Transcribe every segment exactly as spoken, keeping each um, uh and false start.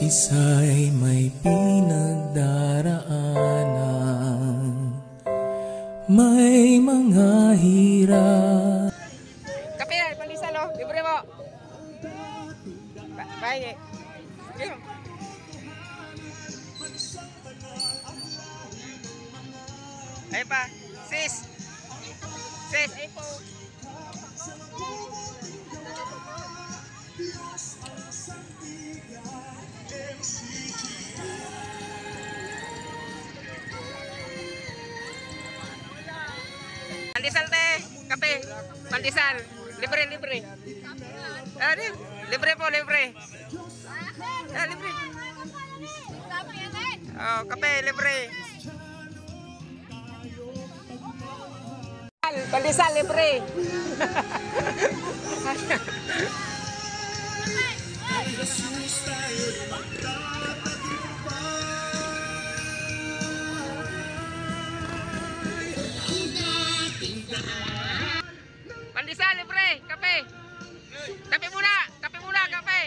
isa'y may pinagdaraanan, may mga hirap. Kape, pandesal lo, libre mo. Baik. Ayo pa, sis. Sis, ayo po. Pandesal teh, kape, pandesal, libre libre. Ah, libre po, libre. Ah, libre. Oh, kape libre. Pandesal libre. Pandesal libre, kape. Kape muna, kape muna, kape.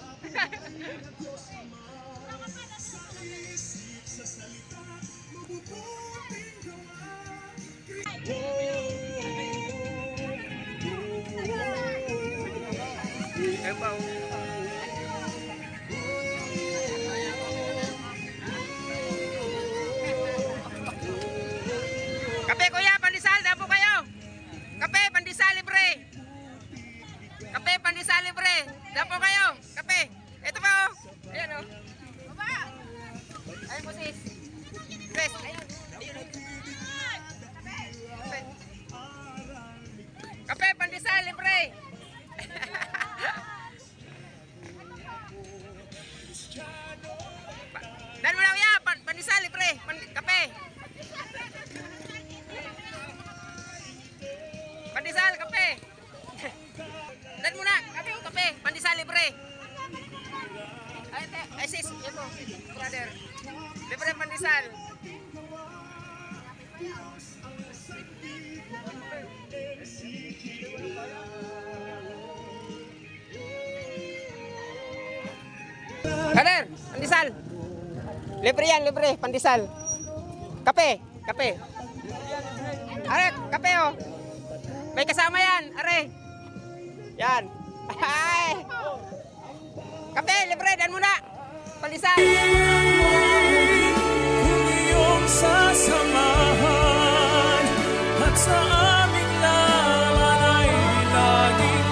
Kape kuya, pandesal, dapo kayo. Kape, pandesal libre. Kape, pandesal libre. Dapo kayo. Kape. Ito pa oh. Ayan oh. Baba. Ayun po sis. Sis. Ayun. Ayun. Kape. Kape, pandesal libre. Dan mo lang ya, pandesal libre. Kape. Pandesal, kape. Dan muna, kape, kape, pandesal libre. Ay, ay sis, ito, brother. Libre pandesal. Brother, pandesal. Libre yan, libre, pandesal. Kape, kape. Are, kape oh. May kasama yan, are. Yan. Ay. Kape, libre, dan muna. Pandesal. Kung iyong sasamahan at sa aming laman ay laging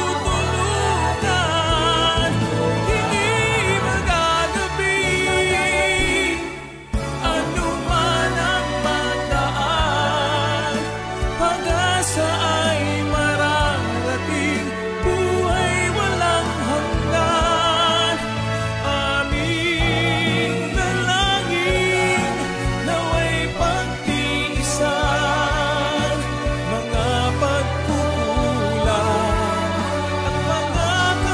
tutulungan, hindi magagabi anuman ang magdaan, pag-asa ay mararating, buhay walang hanggan. Aming dalangin naway pagtiisan mga pagkukulang at mga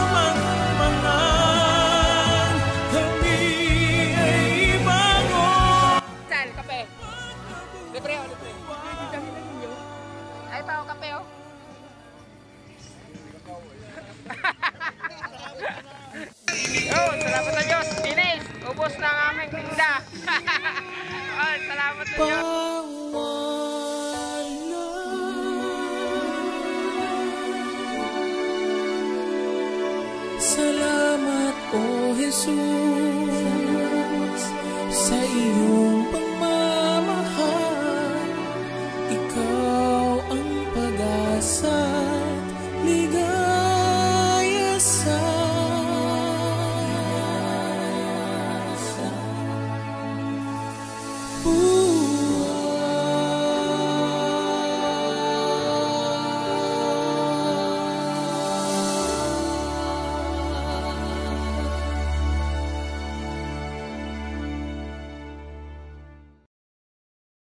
kamangmangan, kami ay bangon. Sal, kape. Libre oh, libre. Ay pa oh, kape oh. Oh, salamat sa Diyos. Finish. Ubos na ang aming tinda. Oh, salamat sa Diyos. Salamat, O Jesus, sa iyo.